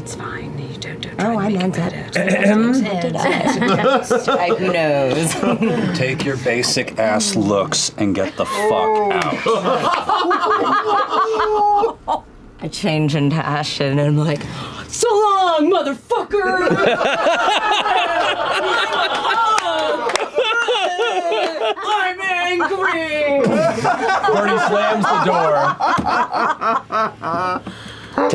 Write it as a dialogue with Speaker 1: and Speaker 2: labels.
Speaker 1: It's fine. You don't try to
Speaker 2: I
Speaker 1: make
Speaker 2: meant
Speaker 1: it
Speaker 2: it.
Speaker 1: better.
Speaker 2: Who knows?
Speaker 3: Take your basic ass looks and get the fuck out.
Speaker 2: I change into Ashton and I'm like, so long, motherfucker! I'm angry!
Speaker 4: Bernie slams the door.